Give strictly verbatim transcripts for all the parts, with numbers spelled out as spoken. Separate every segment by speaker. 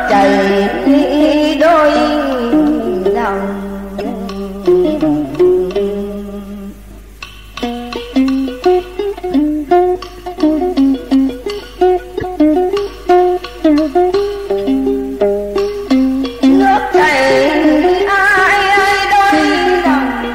Speaker 1: chảy đôi dòng. Nước chảy ai ai đôi dòng,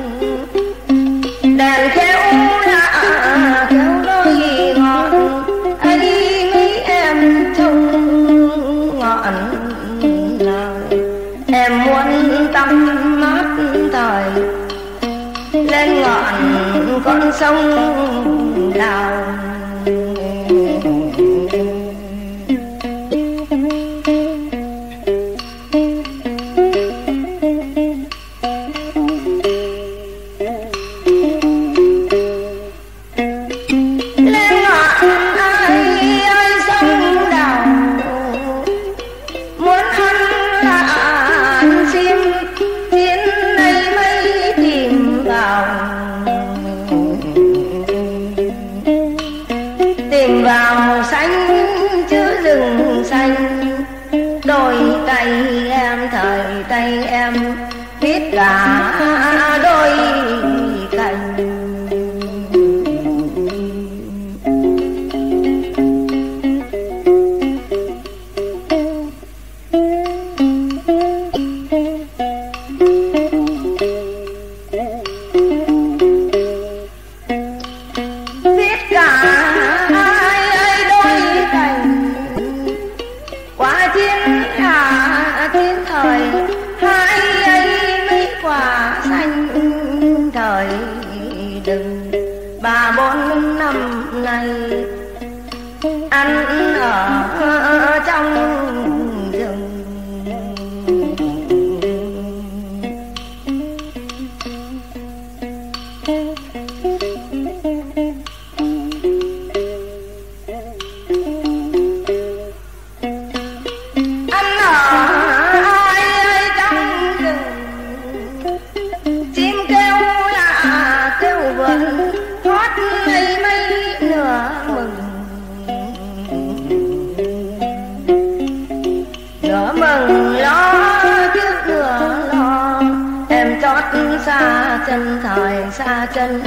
Speaker 1: đèn kéo lạ kéo đôi ngọn ấy mấy em trông ngọn nào. Em muốn tắm mát thời lên ngọn con sông đào. Tìm vào xanh chứ rừng xanh, đôi tay em thời tay em biết cả đôi cành. Biết cả quả thiên hạ thiên thời, hai ấy mấy quả xanh thời đừng. Ba bốn năm nay ăn ở trong rừng. Hót mấy mấy nửa mừng nửa mừng lo trước nửa lo. Em chót xa chân thời xa chân.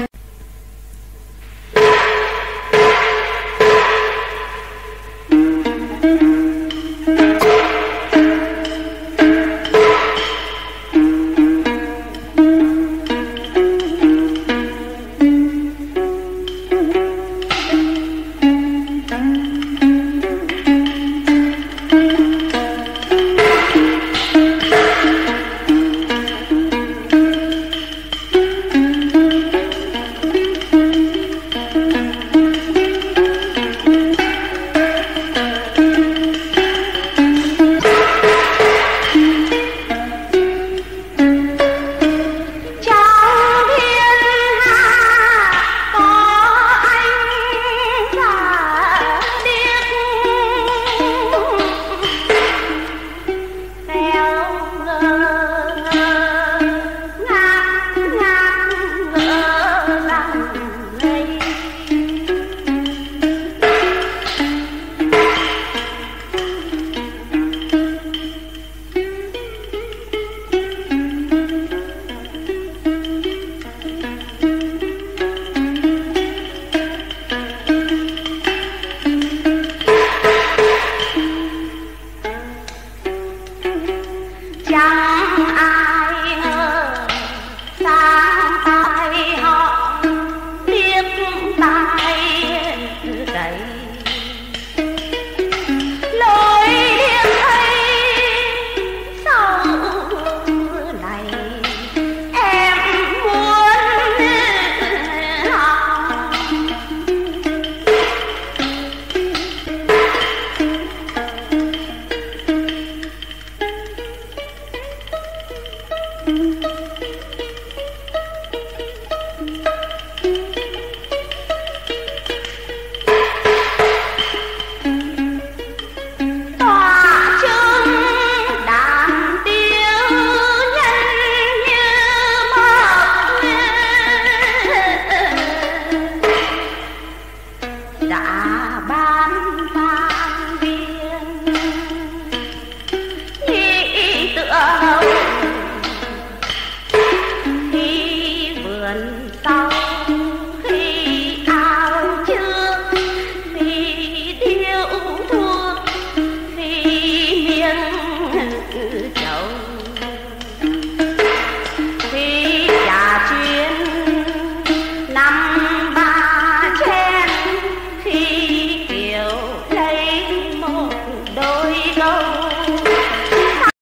Speaker 1: đã ban